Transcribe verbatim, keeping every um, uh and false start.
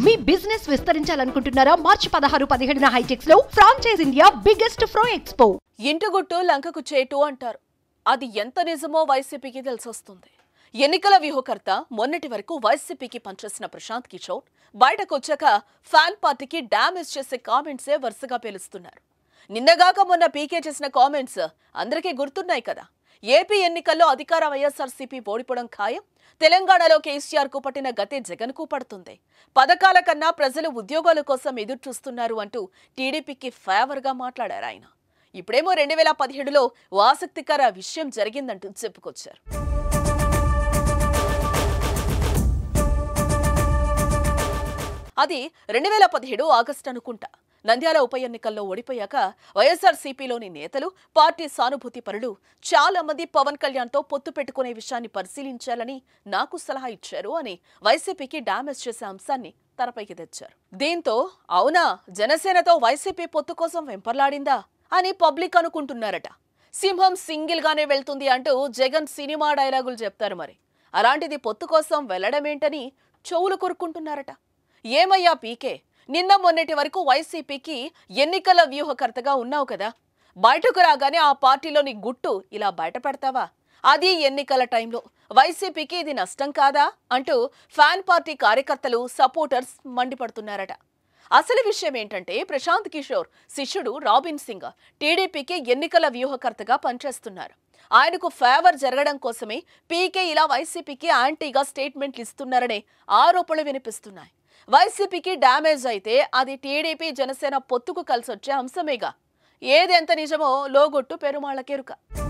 మీ business విస్తరించాలనుకుంటున్నారా? మార్చి పదహారు పదిహేడున హైటెక్స్ లో ఫ్రాంచైజ్ ఇండియా బిగ్గెస్ట్ ఫ్రో ఎక్స్పో. ఇంటుగుట్టు లంకకు చేటు అంటారు. అది ఎంత నిజమో వైసీపీకి తెలిసొస్తుంది. ఎన్నికల వ్యూహకర్త మొన్నటి వరకు వైసీపీకి పనిచేసిన ప్రశాంత్ కిషోర్ బయటకు వచ్చాక ఫ్యాన్ పార్టీకి డ్యామేజ్ చేసే కామెంట్సే వరుసగా పేలుస్తున్నారు. నిన్నగాక మొన్న పీకే చేసిన కామెంట్స్ అందరికీ గుర్తున్నాయి కదా. ఏపీ ఎన్నికల్లో అధికార వైఎస్ఆర్సీపీ ఓడిపోవడం ఖాయం. తెలంగాణలో కేసీఆర్ కు పట్టిన గతే జగన్ కు పడుతుంది. పథకాల కన్నా ప్రజలు ఉద్యోగాల కోసం ఎదురు చూస్తున్నారు అంటూ టీడీపీకి ఫేవర్ గా మాట్లాడారు ఆయన. ఇప్పుడేమో రెండు వేల పదిహేడులో ఆసక్తికర విషయం జరిగిందంటూ చెప్పుకొచ్చారు. అది రెండు వేల పదిహేడు ఆగస్టు అనుకుంటా. నంద్యాల ఉప ఎన్నికల్లో ఓడిపోయాక వైఎస్ఆర్సీపీలోని నేతలు, పార్టీ సానుభూతి పరులు చాలా మంది పవన్ కళ్యాణ్ తో పొత్తు పెట్టుకునే విషయాన్ని పరిశీలించాలని నాకు సలహా ఇచ్చారు అని వైసీపీకి డ్యామేజ్ చేసే అంశాన్ని తెరపైకి తెచ్చారు. దీంతో అవునా, జనసేనతో వైసీపీ పొత్తు కోసం వెంపర్లాడిందా అని పబ్లిక్ అనుకుంటున్నారట. సింహం సింగిల్ గానే వెళ్తుంది అంటూ జగన్ సినిమా డైలాగులు చెప్తారు. మరి అలాంటిది పొత్తు కోసం వెళ్లడమేంటని చెవులు కొరుక్కుంటున్నారట. ఏమయ్యా పీకే, నిన్న మొన్నటి వరకు వైసీపీకి ఎన్నికల వ్యూహకర్తగా ఉన్నావు కదా, బయటకు రాగానే ఆ పార్టీలోని గుట్టు ఇలా బయట పెడతావా? అది ఎన్నికల టైంలో. వైసీపీకి ఇది నష్టం కాదా అంటూ ఫ్యాన్ పార్టీ కార్యకర్తలు, సపోర్టర్స్ మండిపడుతున్నారట. అసలు విషయం ఏంటంటే, ప్రశాంత్ కిషోర్ శిష్యుడు రాబిన్ సింగ్ టీడీపీకి ఎన్నికల వ్యూహకర్తగా పనిచేస్తున్నారు. ఆయనకు ఫేవర్ జరగడం కోసమే పీకే ఇలా వైసీపీకి యాంటీగా స్టేట్మెంట్లు ఇస్తున్నారనే ఆరోపణలు వినిపిస్తున్నాయి. వైసీపీకి డ్యామేజ్ అయితే అది టీడీపీ జనసేన పొత్తుకు కలిసొచ్చే అంశమేగా. ఏది ఎంత నిజమో లోగొట్టు పెరుమాళ్లకెరుక.